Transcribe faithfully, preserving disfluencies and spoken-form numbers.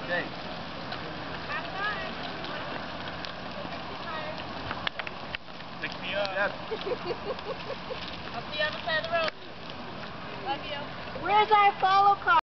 Okay. Have fun. Pick me up. I'll see you on the side of the road. Love you. Where's our follow car?